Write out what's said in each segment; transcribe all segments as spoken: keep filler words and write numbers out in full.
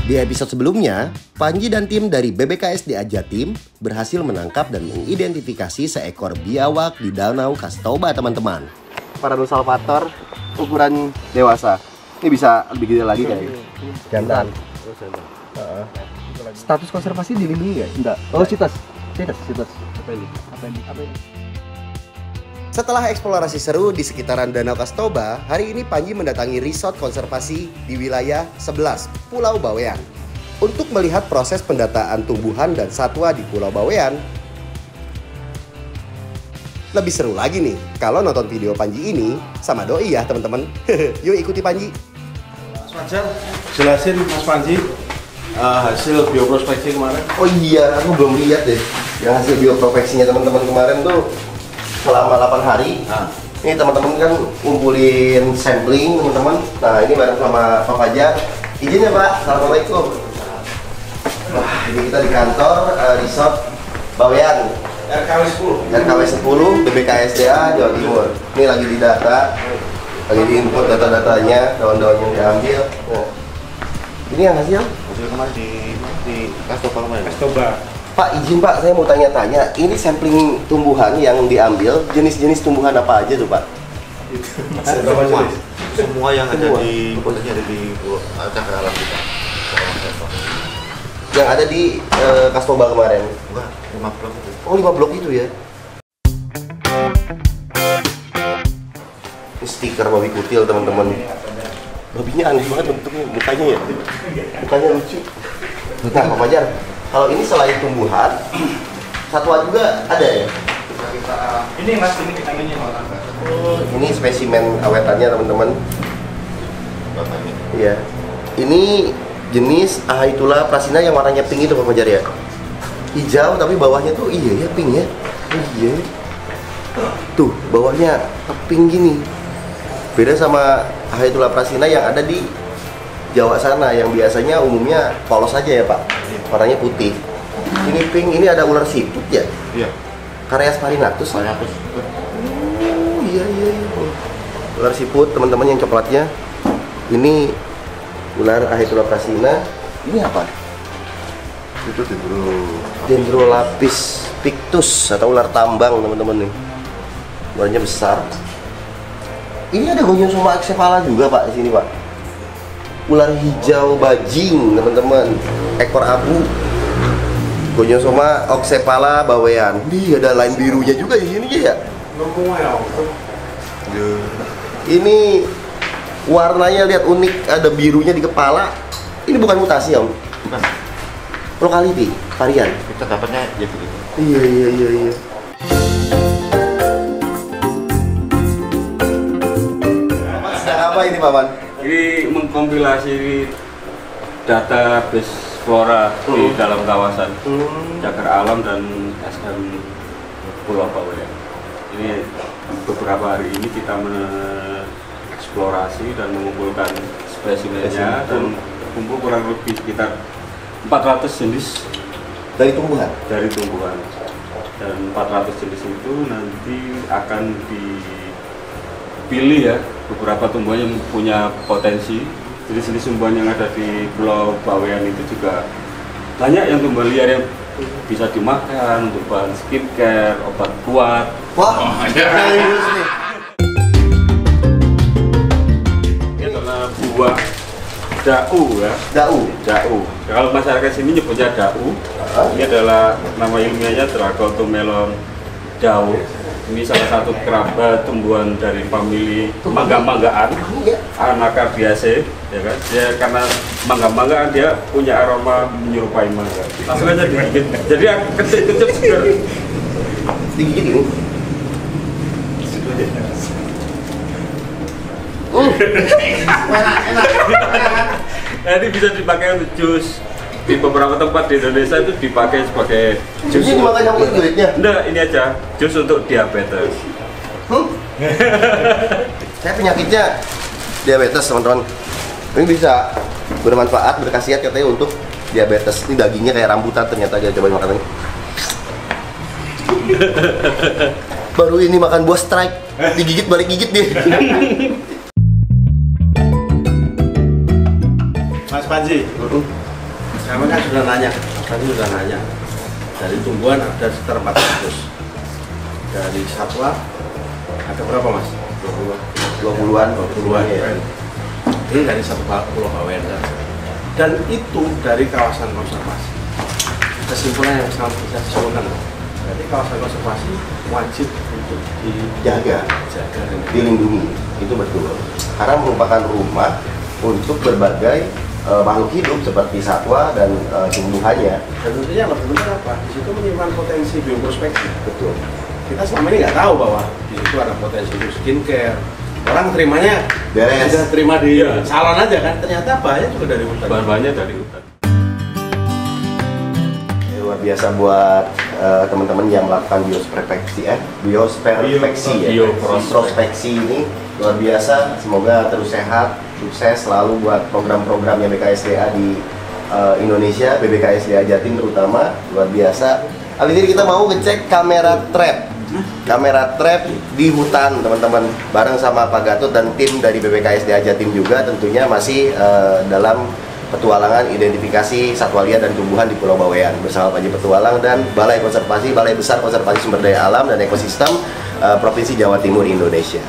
Di episode sebelumnya, Panji dan tim dari B B K S D A Jatim berhasil menangkap dan mengidentifikasi seekor biawak di Danau Kastoba, teman-teman. Paradosalvator ukuran dewasa. Ini bisa lebih gede lagi kayaknya. Jantan. Uh, status konservasi dilindungi nggak? Enggak. Oh, sitas. Sitas, sitas. Apa ini? Apa ini? Apa ini? Setelah eksplorasi seru di sekitaran Danau Kastoba, hari ini Panji mendatangi resort konservasi di wilayah sebelas, Pulau Bawean, untuk melihat proses pendataan tumbuhan dan satwa di Pulau Bawean. Lebih seru lagi nih, kalau nonton video Panji ini sama doi ya teman-teman. Yuk ikuti Panji. Mas Fajar, jelasin Mas Panji uh, hasil bioprospeksi kemarin. Oh iya, aku belum lihat deh yang hasil bioprospeksinya teman-teman kemarin tuh. Selama delapan hari, nah. Ini teman-teman kan ngumpulin sampling teman-teman. Nah ini bareng sama Pak Fajar. Izin ya Pak, Assalamualaikum. Wah ini kita di kantor uh, resort Bawean R K W sepuluh R K W sepuluh B B K S D A Jawa Timur. Ini lagi di data, lagi di input data-datanya, daun-daun yang diambil. Nah. Ini yang hasil? Hasil kemarin di di Kastoba kemarin. Kastoba. Pak, izin Pak, saya mau tanya-tanya, ini sampling tumbuhan yang diambil, jenis-jenis tumbuhan apa aja tuh Pak? Semua, semua yang ada di, pokoknya ada di cagar alam kita. Yang ada di uh, Kastoba kemarin? Enggak, lima blok itu. Oh, lima blok itu ya? Ini stiker babi kutil teman-teman. Babinya aneh banget bentuknya, mukanya ya? Mukanya lucu. Nah, Pak Fajar, kalau ini selain tumbuhan, satwa juga ada ya? Ini mas, ini vitaminnya malah. Oh, ini spesimen awetannya teman-teman. Bapaknya. Iya. Ini jenis Ahaitula prasina yang warnanya pink itu Pak Fajar ya? Hijau tapi bawahnya tuh iya ya pink ya? Oh, iya. Tuh bawahnya pink gini. Beda sama Ahaitula prasina yang ada di Jawa sana yang biasanya umumnya polos aja ya Pak. Warnanya putih. Ini pink, ini ada ular siput ya? Iya. Karyas parinatus. Parinatus. Oh iya iya iya. Ular siput teman-teman yang coklatnya. Ini ular Ahaitula prasina. Ini apa? Itu dendro. Dendrolapis pictus atau ular tambang teman-teman nih. Warnanya besar. Ini ada Gonyosoma acephala juga Pak di sini Pak. Ular hijau bajing teman-teman, ekor abu. Gonyosoma oxephala bawean. Ini ada lain birunya juga di sini ya. Ini warnanya lihat unik, ada birunya di kepala. Ini bukan mutasi Om. Bukan. Locality, varian. Kita dapatnya ya begitu. Iya iya iya iya. Sedang apa ini Paman? Ini mengkompilasi data base flora hmm. di dalam kawasan hmm. cagar alam dan S M Pulau Bawean. Ini beberapa hari ini kita mengeksplorasi dan mengumpulkan spesimennya dan kumpul kurang lebih sekitar empat ratus jenis dari tumbuhan. Dari tumbuhan. Dan empat ratus jenis itu nanti akan dipilih ya, beberapa tumbuhan yang punya potensi. Jenis-jenis tumbuhan yang ada di Pulau Bawean itu juga banyak yang tumbuhan liar yang bisa dimakan untuk bahan skincare, obat kuat. Wah, oh, serius nih. Ini adalah buah dau ya. Dau. Dau. Kalau masyarakat sini nyebutnya dau. Uh-huh. Ini adalah nama ilmiahnya Dracotomelon dau. Ini salah satu kerabat tumbuhan dari famili mangga-manggaan, Anacardiaceae, ya kan? Dia karena mangga-manggaan dia punya aroma menyerupai mangga. Langsung aja digigit. Jadi kecil-kecil segar. Digigit ini. Uh. Enak, enak. Nah, ini bisa dipakai untuk jus. Di beberapa tempat di Indonesia itu dipakai sebagai jus. Ini dimakan yang kulitnya? Enggak, ini aja jus untuk diabetes. Hmm? Saya penyakitnya diabetes teman-teman. Ini bisa bermanfaat, berkhasiat katanya untuk diabetes. Ini dagingnya kayak rambutan ternyata, aja cobain makan ini. Baru ini makan buah strike, digigit balik gigit dia. Mas Panji, Kami kan sudah nanya, tadi sudah nanya. Dari tumbuhan ada sekitar empat ratus. Dari satwa ada berapa mas? dua puluhan. dua puluhan. Ya. Ini dari satu Pulau Bawean. Dan itu dari kawasan konservasi. Kesimpulan yang sangat bisa disimpulkan. Jadi kawasan konservasi wajib untuk Jaga, dijaga dan dilindungi, itu betul. Karena merupakan rumah untuk berbagai uh, makhluk hidup seperti satwa dan uh, tumbuhannya. Dan tentunya lebih benar apa? Di situ menyimpan potensi bioprospeksi. Betul. Kita selama ini nggak tahu bahwa di situ ada potensi untuk skincare. Orang terimanya Beres. sudah terima di Iya. salon aja kan. Ternyata banyak juga dari hutan. Bahan-bahannya dari hutan. Ini luar biasa buat uh, teman-teman yang melakukan biospeksi, eh, biospeksi ya. Bioprospeksi ini luar biasa. Semoga terus sehat, sukses selalu buat program-programnya B K S D A di uh, Indonesia, B B K S D A Jatim terutama, luar biasa. Kali ini kita mau ngecek kamera trap. Kamera trap di hutan teman-teman, bareng sama Pak Gatot dan tim dari B B K S D A Jatim juga tentunya masih uh, dalam petualangan identifikasi satwa liar dan tumbuhan di Pulau Bawean bersama Panji Petualang dan Balai Konservasi Balai Besar Konservasi Sumber Daya Alam dan Ekosistem uh, Provinsi Jawa Timur Indonesia.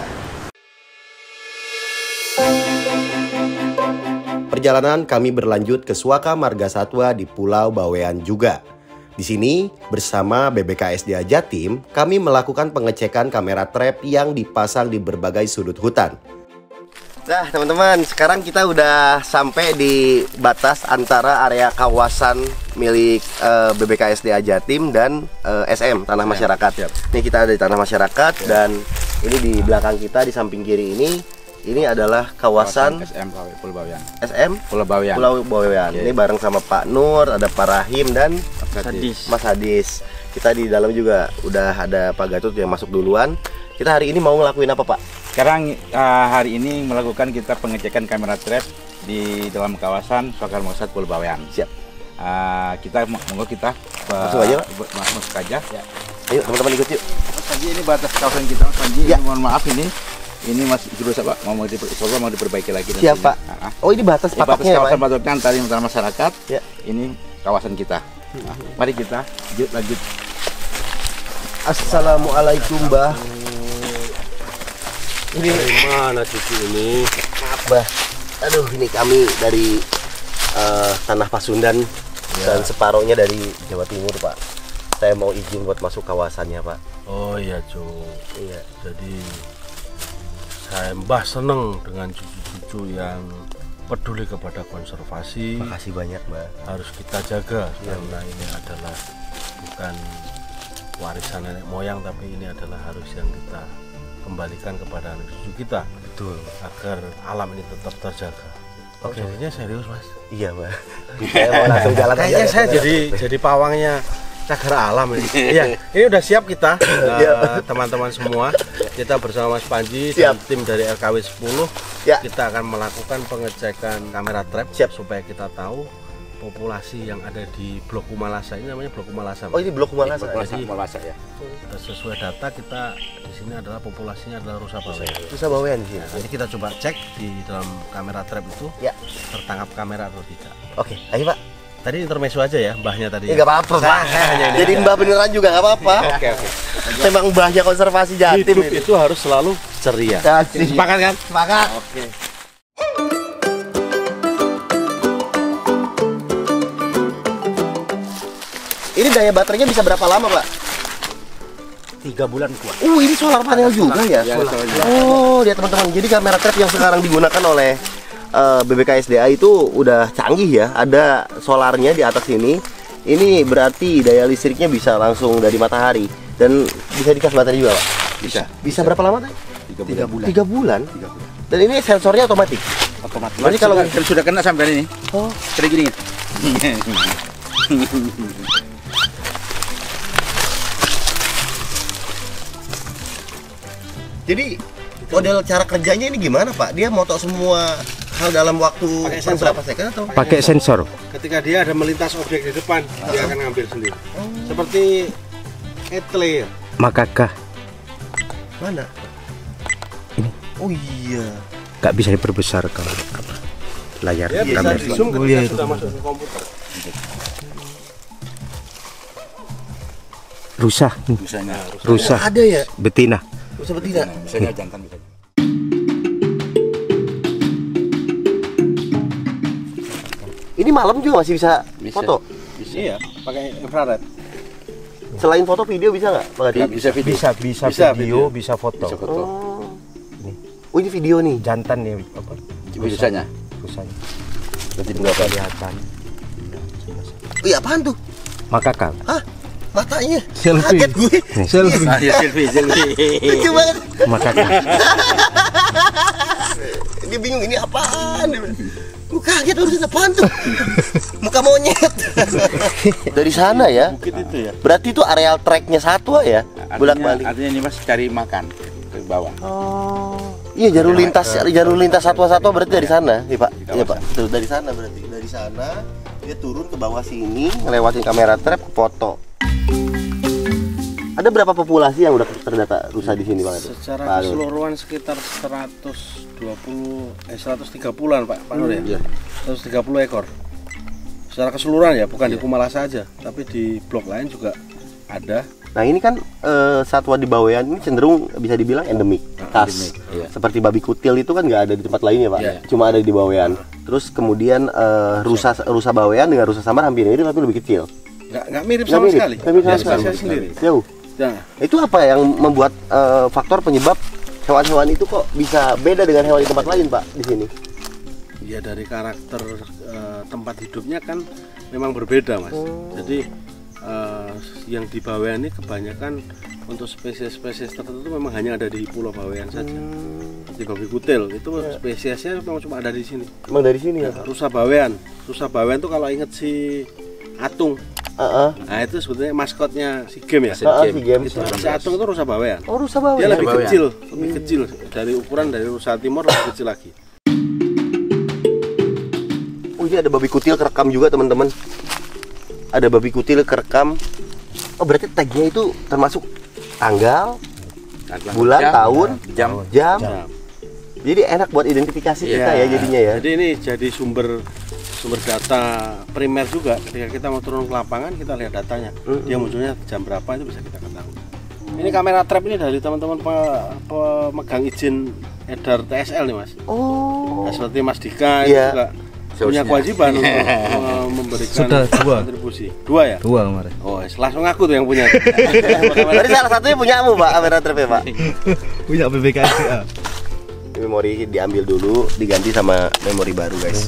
Perjalanan kami berlanjut ke Suaka Marga Satwa di Pulau Bawean juga. Di sini, bersama B B K S D A Jatim, kami melakukan pengecekan kamera trap yang dipasang di berbagai sudut hutan. Nah, teman-teman, sekarang kita udah sampai di batas antara area kawasan milik uh, B B K S D A Jatim dan uh, S M, Tanah Masyarakat. Ini kita ada di Tanah Masyarakat dan ini di belakang kita, di samping kiri ini, ini adalah kawasan S M Pulau Bawean. S M Pulau Bawean. Pulau Bawean. Ini bareng sama Pak Nur, ada Pak Rahim dan Mas Hadis. Mas Hadis. Kita di dalam juga udah ada Pak Gatot yang masuk duluan. Kita hari ini mau ngelakuin apa, Pak? Sekarang uh, hari ini melakukan kita pengecekan kamera trap di dalam kawasan Suaka Marga Satwa Pulau Bawean. Siap. Uh, kita monggo kita uh, Masuk aja, Pak. Mas- masuk aja. Ya. Ayo teman-teman ikut yuk. Mas Panji, ini batas kawasan kita, Mas Panji. Ya. Ini mohon maaf ini. Ini Mas Jurus Pak, mau mau, diper, mau diperbaiki lagi. Siap, Pak. Nah, Oh, ini batas ini batas patoknya ya, Pak? kawasan patoknya antara antara masyarakat. Ya. Ini kawasan kita. Nah, mari kita lanjut lanjut. Assalamualaikum, Mbah. Ini mana cucu ini? maaf, Mbah. Aduh, ini kami dari uh, Tanah Pasundan dan separohnya dari Jawa Timur, Pak. Saya mau izin buat masuk kawasannya, Pak. Oh iya cu. Iya. Jadi saya Mbah seneng dengan cucu-cucu yang peduli kepada konservasi. Makasih banyak, Mbah. Harus kita jaga karena ini adalah bukan warisan nenek moyang, tapi ini adalah harus yang kita kembalikan kepada anak cucu kita. Betul. Agar alam ini tetap terjaga. Oke, ini serius mas. Iya, Mbah. Saya mau langsung jalan aja. Kayaknya saya jadi jadi pawangnya cagar alam ini. Iya, ini udah siap kita uh, teman-teman semua. Kita bersama Mas Panji dan Siap. tim dari R K W sepuluh. Ya. Kita akan melakukan pengecekan kamera trap Siap. supaya kita tahu populasi yang ada di Blok Kumalasa. Ini namanya Blok Kumalasa. Oh, ini Blok Kumalasa. Jadi Malasa ya. sesuai data kita di sini adalah populasinya adalah rusa bawean. Susah bawean di sini. Jadi kita coba cek di dalam kamera trap itu Ya. tertangkap kamera atau tidak. Oke, ayo, Pak. Tadi intermezzo aja ya mbahnya tadi. Ya, nggak apa-apa, Saya- Pak. saya hanya ini Jadi aja. Mbah beneran juga nggak apa-apa. Oke oke. Memang mbahnya konservasi Jatim Hidup ini. itu harus selalu ceria. Kasih. Sepakat kan? Sepakat. Oke. Ini daya baterainya bisa berapa lama, Pak? Tiga bulan kuat. Uh, ini solar panel juga ya? Ya, solar. Oh, lihat teman-teman. Jadi kamera trap yang sekarang digunakan oleh uh, B B K S D A itu udah canggih ya. Ada solarnya di atas ini. Ini berarti daya listriknya bisa langsung dari matahari dan bisa dikasih baterai juga, Pak? Bisa. Bisa berapa lama tadi? Tiga bulan. Tiga bulan. Tiga bulan. Dan ini sensornya otomatis. Otomatis. Berarti kalau- kalau sudah kena sampai ini, Oh, kayak gini. jadi model cara kerjanya ini gimana, Pak? Dia moto semua hal dalam waktu Pakai per sensor. berapa second atau? Pakai sensor. Ketika dia ada melintas objek di depan, dia akan ngambil sendiri. Seperti etle. Makakah Mana? Ini. Oh iya. nggak bisa diperbesar kalau apa? layar Ya bisa kamera. di zoom ketika sudah masuk ke komputer. Rusa, Rusanya. rusa, Ada ya? betina. Bisa betina. Misalnya jantan bisa. Ini malam juga masih bisa, Bisa. foto. Iya, pakai infrared. Selain foto video bisa nggak, Pak Adi? Bisa video. Bisa, bisa, Bisa video, video. bisa foto. Bisa foto. Oh. Oh ini video nih. Jantan nih apa? Rusanya. Rusanya. Berarti berapa? Kelihatan. Wih apaan tuh? Makaka. Hah? Matanya? Selfie. Kaget gue. Selfie. Ah, ya selfie, selfie. Lucu banget. Makaka. Dia bingung ini apaan? Gue kaget urusan apaan tuh? Muka monyet. Dari sana ya? Bukit itu ya. Berarti itu areal treknya satwa ya? Bolak Artinya, balik. artinya ini mas cari makan ke bawah. Oh. Iya jalur lintas jalur lintas satwa-satwa berarti dari sana, iya Pak. Di Iya Pak. kawasan. Betul dari sana berarti. Dari sana dia turun ke bawah sini, ngelewatin kamera trap, foto. Ada berapa populasi yang udah terdata rusa di sini Bang? Secara Pak Nur? keseluruhan sekitar seratus dua puluh eh seratus tiga puluhan Pak Pak Nur ya. Iya. seratus tiga puluh ekor. Secara keseluruhan ya, bukan di Kumala saja, tapi di blok lain juga ada. Nah ini kan eh, satwa di Bawean ini cenderung bisa dibilang endemik, khas. endemik, iya. Seperti babi kutil itu kan nggak ada di tempat lain ya Pak, Iya. cuma ada di Bawean. Terus kemudian eh, rusa rusa Bawean dengan rusa samar hampir mirip tapi lebih kecil. Nggak nggak mirip Nggak sama mirip, sekali. nggak mirip sama Dia sekali. spesies sendiri. Jauh. Nah, Itu apa yang membuat eh, faktor penyebab hewan-hewan itu kok bisa beda dengan hewan di tempat lain Pak di sini? ya dari karakter eh, tempat hidupnya kan memang berbeda Mas. Jadi eh, yang di Bawean ini kebanyakan untuk spesies-spesies tertentu memang hanya ada di Pulau Bawean saja. Seperti babi kutil itu spesiesnya memang cuma ada di sini. Emang dari sini ya? Rusa Bawean, Rusa Bawean tuh kalau inget si Atung, Heeh. nah itu sebetulnya maskotnya si game ya. Heeh, si game. Itu si Atung itu Rusa Bawean. Oh, rusa Bawean. Dia lebih Bawean. kecil, lebih kecil dari ukuran dari Rusa Timur lebih kecil lagi. Oh, ini ada babi kutil kerekam juga, teman-teman. Ada babi kutil kerekam. Oh, berarti tagnya itu termasuk tanggal, bulan, Jam, tahun, jam. jam. Jam. Jadi enak buat identifikasi Iya. kita ya jadinya ya. Jadi ini jadi sumber sumber data primer juga. Ketika kita mau turun ke lapangan kita lihat datanya. Dia munculnya jam berapa itu bisa kita ketahui. Ini kamera trap ini dari teman-teman pe- pemegang izin edar T S L nih Mas. Oh. Nah, seperti Mas Dika itu Iya. juga punya Seharusnya. kewajiban untuk uh, memberikan Sudah dua. kontribusi. Dua ya? Dua kemarin. Oh, langsung aku tuh yang punya. Berarti salah satunya punyamu, Pak, kamera trap ya, Pak. Punya B B K S D A. Memori diambil dulu, diganti sama memori baru, guys.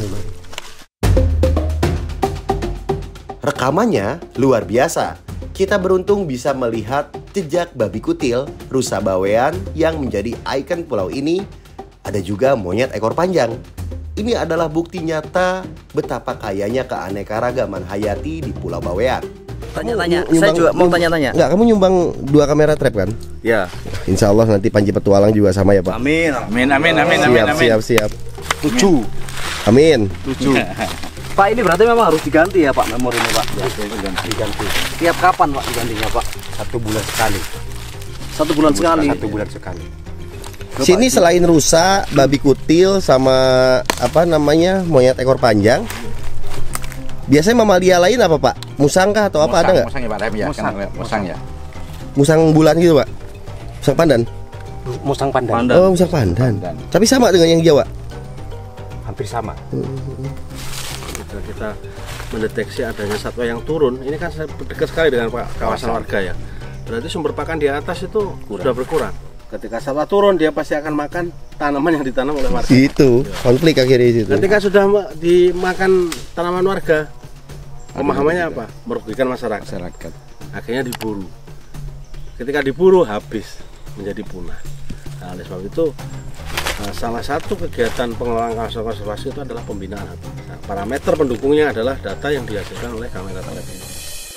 Rekamannya luar biasa. Kita beruntung bisa melihat jejak babi kutil, rusa Bawean yang menjadi ikon pulau ini. Ada juga monyet ekor panjang. Ini adalah bukti nyata betapa kayanya keanekaragaman hayati di Pulau Bawean. Tanya-tanya, Kamu saya nyumbang- juga mau nyum- tanya-tanya. Enggak, kamu nyumbang dua kamera trap kan? Ya. Insya Allah nanti Panji Petualang juga sama ya, Pak? Amin. Amin, amin, amin, amin, Siap, amin. siap, siap. Tujuh. Amin. Tujuh. Pak, ini berarti memang harus diganti ya Pak memorinya Pak? Ya, diganti. Tiap kapan Pak digantinya Pak? Satu bulan sekali. Satu bulan sekali. Satu bulan sekali. Sini selain rusa, babi kutil sama apa namanya monyet ekor panjang, biasanya mamalia lain apa Pak? Musang kah atau apa, ada nggak? Musang ya Pak, rem ya, Musang. kan musang ya. Musang bulan gitu Pak? Musang pandan? Musang pandan. Pandan. Oh, musang pandan. Pandan. Tapi sama dengan yang Jawa? Hampir sama. Ketika kita mendeteksi adanya satwa yang turun, ini kan dekat sekali dengan kawasan warga ya. Berarti sumber pakan di atas itu sudah berkurang. Ketika satwa turun, dia pasti akan makan tanaman yang ditanam oleh warga. Itu konflik akhirnya di situ. Ketika sudah ma- dimakan tanaman warga, pemahamannya apa? Merugikan masyarakat. Masyarakat. Akhirnya diburu. Ketika diburu, habis menjadi punah. Nah, oleh sebab itu eh, salah satu kegiatan pengelolaan kawasan konservasi itu adalah pembinaan habitat. Nah, parameter pendukungnya adalah data yang dihasilkan oleh kamera telepon.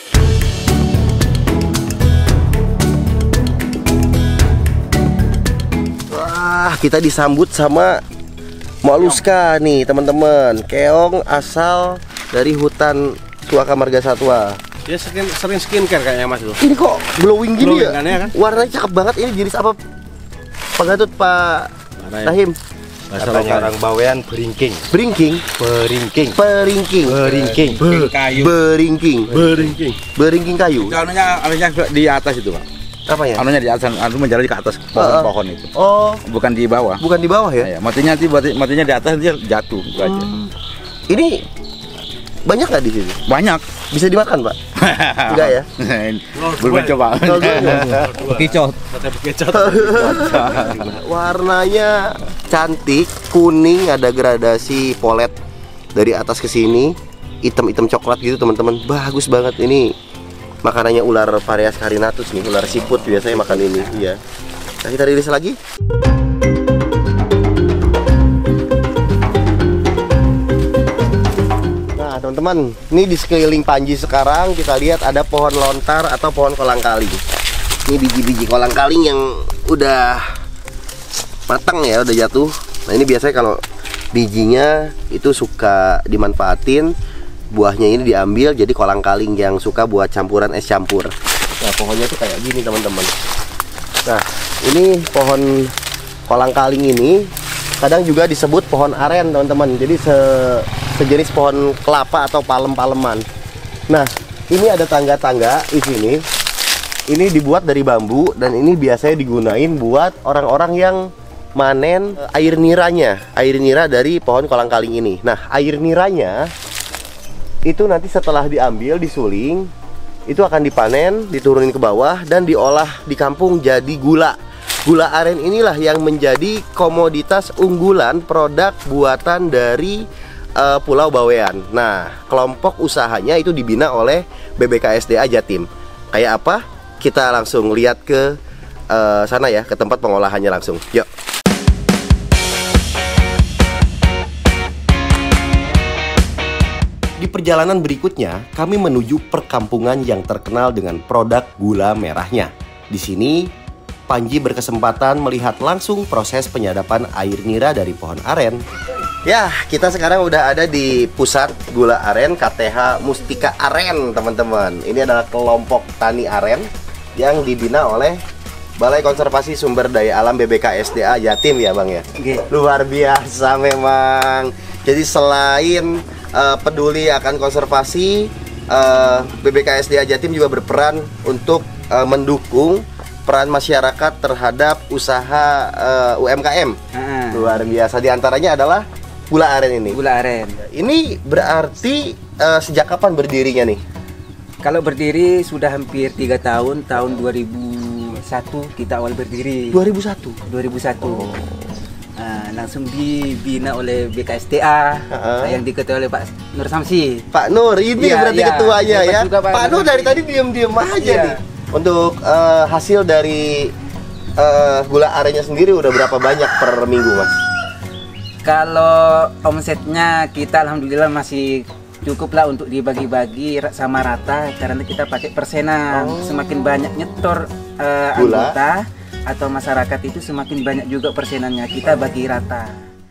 Wah, kita disambut sama Moluska nih teman-teman. Keong asal dari hutan Suaka Marga Satwa. Dia skin, sering skincare kayaknya Mas itu. Ini kok glowing gini Glowing ya? kan ya kan? Warnanya cakep banget. Ini jenis apa? Pak Gatut, Pak Rahim. Rahim. Katanya orang Bawean beringking. Beringking, Beringking. peringking, Beringking. Be- kayu. beringking, Beringking. beringking kayu. Itu anunya, anunya di atas itu, Pak. Apa ya? Anunya di atas, anu menjalar ke atas pohon-pohon itu. Oh, Bukan di bawah. bukan di bawah ya? Ya, matinya nanti mati- matinya di atas dia jatuh gitu aja. Ini banyak nggak di sini? Banyak. Bisa dimakan, Pak? Enggak ya? Belum coba. Bekicot. Warnanya cantik, kuning, ada gradasi polet dari atas ke sini, hitam-hitam coklat gitu teman-teman. Bagus banget ini. Makanannya ular Phareas carinatus nih, ular siput biasanya makan ini. Iya. Nah, kita rilis lagi. Nah, teman-teman, ini di sekeliling Panji sekarang kita lihat ada pohon lontar atau pohon kolang-kaling. Ini biji-biji kolang-kaling yang udah matang ya, udah jatuh. Nah, ini biasanya kalau bijinya itu suka dimanfaatin, buahnya ini diambil jadi kolang-kaling yang suka buat campuran es campur. Nah, pohonnya tuh kayak gini teman-teman. Nah, ini pohon kolang-kaling ini kadang juga disebut pohon aren teman-teman. Jadi se sejenis pohon kelapa atau palem-paleman. Nah, ini ada tangga-tangga di sini. Ini dibuat dari bambu dan ini biasanya digunain buat orang-orang yang manen air niranya, air nira dari pohon kolang-kaling ini. Nah, air niranya itu nanti setelah diambil, disuling, itu akan dipanen, diturunin ke bawah dan diolah di kampung jadi gula. Gula aren inilah yang menjadi komoditas unggulan produk buatan dari uh, Pulau Bawean. Nah, kelompok usahanya itu dibina oleh B B K S D A Jatim. Kayak apa? Kita langsung lihat ke uh, sana ya, ke tempat pengolahannya langsung. Yuk. Di perjalanan berikutnya, kami menuju perkampungan yang terkenal dengan produk gula merahnya. Di sini, Panji berkesempatan melihat langsung proses penyadapan air nira dari pohon aren. Ya, kita sekarang udah ada di pusat gula aren K T H Mustika Aren, teman-teman. Ini adalah kelompok tani aren yang dibina oleh Balai Konservasi Sumber Daya Alam B B K S D A Jatim ya, Bang ya. Oke. Luar biasa memang. Jadi selain uh, peduli akan konservasi, uh, B B K S D A Jatim juga berperan untuk uh, mendukung peran masyarakat terhadap usaha uh, U M K M. Ah. Luar biasa. Di antaranya adalah gula aren ini. Gula aren. Ini berarti uh, sejak kapan berdirinya nih? Kalau berdiri sudah hampir tiga tahun, tahun dua ribu satu kita awal berdiri. dua ribu satu. dua ribu satu. Nah, langsung dibina oleh B K S D A Uh-huh. yang diketuai oleh Pak Nur Samsi. Pak Nur, ini Iya, berarti iya. ketuanya Hebat ya. juga, Pak Pak Nur Nur. dari tadi diem-diem aja Iya. nih. Untuk uh, hasil dari uh, gula arennya sendiri udah berapa banyak per minggu, Mas? Kalau omsetnya kita alhamdulillah masih cukup lah untuk dibagi-bagi ra- sama rata karena kita pakai persenan. Oh. Semakin banyak nyetor uh, Gula. anggota atau masyarakat itu semakin banyak juga persenannya, kita bagi rata.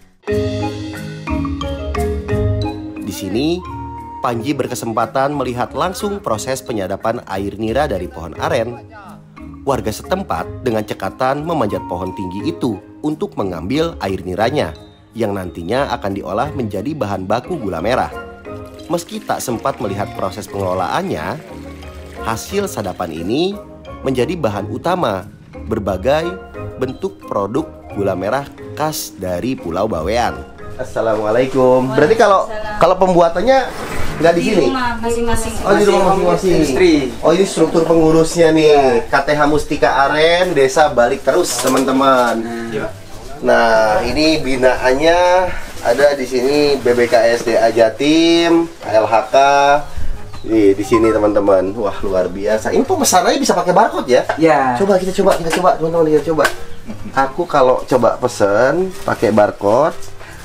Di sini, Panji berkesempatan melihat langsung proses penyadapan air nira dari pohon aren. Warga setempat dengan cekatan memanjat pohon tinggi itu untuk mengambil air niranya, yang nantinya akan diolah menjadi bahan baku gula merah. Meski tak sempat melihat proses pengelolaannya, hasil sadapan ini menjadi bahan utama berbagai bentuk produk gula merah khas dari Pulau Bawean. Assalamualaikum. Berarti kalau kalau pembuatannya nggak di Di sini? rumah masing-masing. Oh, di rumah masing-masing. Industri. Oh, ini struktur pengurusnya nih. K T H Mustika Aren, Desa Balik Terus, teman-teman. Nah, ini binaannya ada di sini B B K S D A Jatim, L H K. Nih, di sini teman-teman. Wah, luar biasa. Ini pemesanannya bisa pakai barcode ya? Ya. Coba kita coba, kita coba, teman-teman kita coba. Aku kalau coba pesen pakai barcode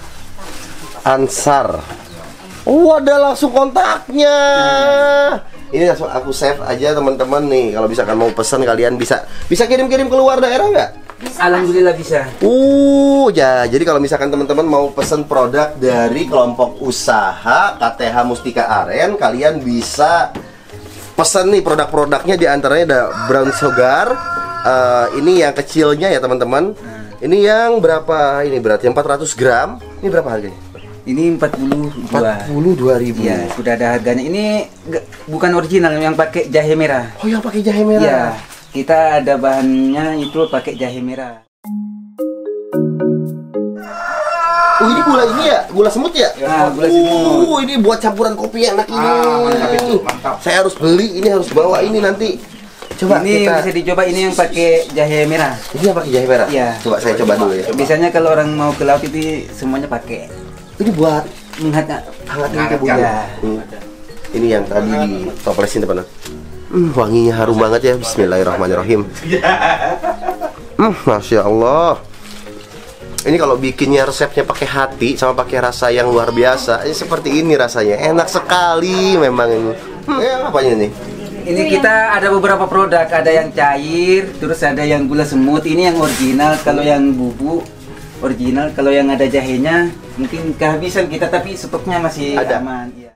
Ansar. Oh, ada langsung kontaknya. Ini langsung aku save aja teman-teman nih. Kalau misalkan mau pesan kalian bisa bisa kirim-kirim keluar daerah nggak? Alhamdulillah bisa. Uh, ya. Jadi kalau misalkan teman-teman mau pesen produk dari kelompok usaha K T H Mustika Aren, kalian bisa pesan nih produk-produknya. Di antaranya ada brown sugar. Uh, ini yang kecilnya ya teman-teman. Ini yang berapa ini berarti? empat ratus gram. Ini berapa harganya? Ini empat puluh dua. empat puluh dua ribu. Iya, sudah ada harganya. Ini gak- bukan original yang pakai jahe merah. Oh, yang pakai jahe merah. Iya, kita ada bahannya itu pakai jahe merah. Oh, ini gula ini ya? Gula semut ya? Nah, gula semut. Oh, ini buat campuran kopi enak ini. Ah, mantap itu, mantap. Saya harus beli, ini harus bawa ini nanti. Coba Ini kita. bisa dicoba, ini yang pakai jahe merah. Ini yang pakai jahe merah? Iya. Coba saya coba dulu ya. Biasanya kalau orang mau ke laut itu semuanya pakai. Ini buat Menghangat hangatkan Hangatkan. tubuhnya. Ya. Hmm. Ini yang tadi ditoplesin teman. Hmm, wanginya harum banget ya. Bismillahirrahmanirrahim. Hmm, Masya Allah. Ini kalau bikinnya resepnya pakai hati sama pakai rasa yang luar biasa, ini seperti ini rasanya. Enak sekali memang ini. Hmm, eh, apanya ini? Ini kita ada beberapa produk, ada yang cair, terus ada yang gula semut. Ini yang original, kalau yang bubuk original, kalau yang ada jahenya mungkin kehabisan kita, tapi stoknya masih Ada. aman. Iya.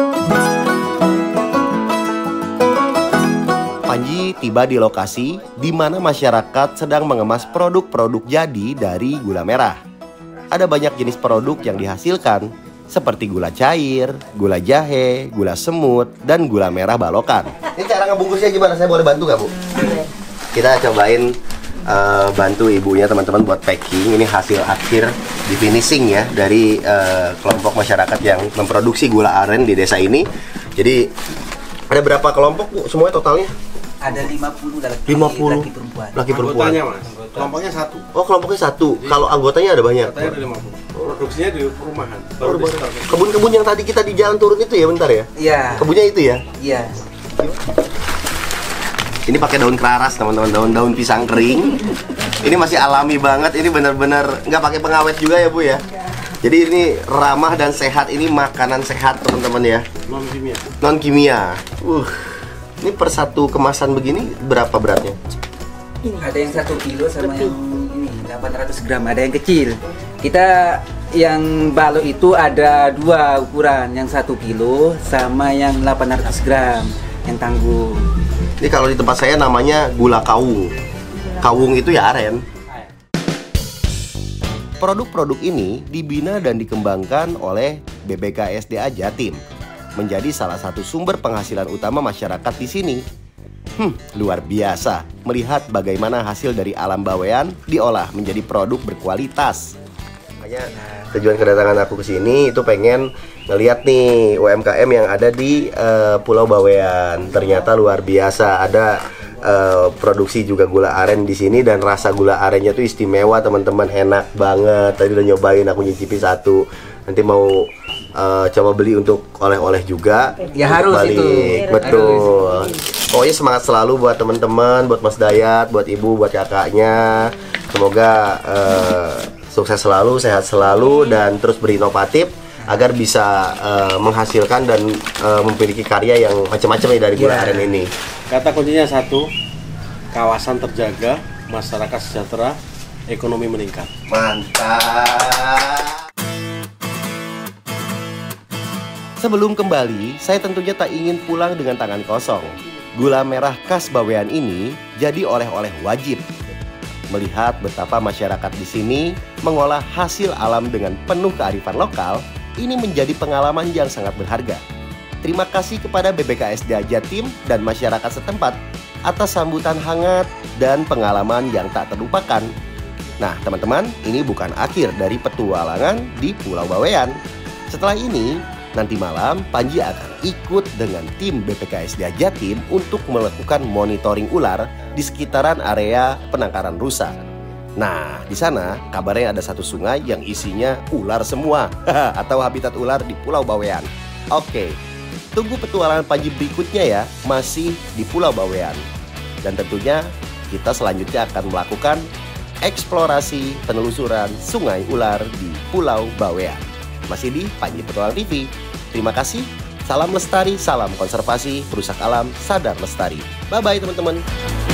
Panji tiba di lokasi di mana masyarakat sedang mengemas produk-produk jadi dari gula merah. Ada banyak jenis produk yang dihasilkan, seperti gula cair, gula jahe, gula semut, dan gula merah balokan. Ini cara ngebungkusnya gimana? Saya boleh bantu nggak, Bu? Kita cobain uh, bantu ibunya teman-teman buat packing. Ini hasil akhir di finishing ya dari uh, kelompok masyarakat yang memproduksi gula aren di desa ini. Jadi ada berapa kelompok, Bu? Semuanya totalnya? Ada lima puluh laki, lima puluh laki perempuan. laki perempuan. Anggotanya mas, kelompoknya satu. Oh, kelompoknya satu. Kalau anggotanya ada banyak. Katanya ada lima puluh. Produksinya di perumahan. Oh, Baru di baru. start. Kebun-kebun yang tadi kita di jalan turun itu ya, bentar ya. Iya. Kebunnya itu ya. Iya. Ini pakai daun keraras, teman-teman, daun-daun pisang kering. Ini masih alami banget. Ini benar-benar nggak pakai pengawet juga ya, Bu ya. Jadi ini ramah dan sehat. Ini makanan sehat, teman-teman ya. Non kimia. Non kimia. Uh. Ini per satu kemasan begini berapa beratnya? Ada yang satu kilo sama yang ini delapan ratus gram. Ada yang kecil. Kita yang balok itu ada dua ukuran, yang satu kilo sama yang delapan ratus gram yang tanggung. Ini kalau di tempat saya namanya gula kawung. Kawung itu ya aren. Produk-produk ini dibina dan dikembangkan oleh B B K S D A Jatim, menjadi salah satu sumber penghasilan utama masyarakat di sini. Hmm, luar biasa melihat bagaimana hasil dari alam bawean diolah menjadi produk berkualitas. Makanya tujuan kedatangan aku ke sini itu pengen ngeliat nih U M K M yang ada di uh, Pulau Bawean. Ternyata luar biasa, ada uh, produksi juga gula aren di sini dan rasa gula arennya tuh istimewa teman-teman, enak banget. Tadi udah nyobain, aku nyicipi satu. Nanti mau Uh, coba beli untuk oleh-oleh juga. Ya harus balik. itu. Betul. Pokoknya semangat selalu buat teman-teman, buat Mas Dayat, buat Ibu, buat kakaknya. Semoga uh, sukses selalu, sehat selalu, dan terus berinovatif agar bisa uh, menghasilkan dan uh, memiliki karya yang macam-macam dari gula Ya. aren ini. Kata kuncinya satu, kawasan terjaga, masyarakat sejahtera, ekonomi meningkat. Mantap. Sebelum kembali, saya tentunya tak ingin pulang dengan tangan kosong. Gula merah khas Bawean ini jadi oleh-oleh wajib. Melihat betapa masyarakat di sini mengolah hasil alam dengan penuh kearifan lokal, ini menjadi pengalaman yang sangat berharga. Terima kasih kepada B B K S D A Jatim dan masyarakat setempat atas sambutan hangat dan pengalaman yang tak terlupakan. Nah, teman-teman, ini bukan akhir dari petualangan di Pulau Bawean. Setelah ini, nanti malam Panji akan ikut dengan tim B P K S D A Jatim untuk melakukan monitoring ular di sekitaran area penangkaran rusa. Nah, di sana kabarnya ada satu sungai yang isinya ular semua atau habitat ular di Pulau Bawean. Oke, tunggu petualangan Panji berikutnya ya, masih di Pulau Bawean. Dan tentunya kita selanjutnya akan melakukan eksplorasi penelusuran sungai ular di Pulau Bawean. Masih di Panji Petualang T V. Terima kasih. Salam lestari, salam konservasi, perusak alam, sadar lestari. Bye-bye teman-teman.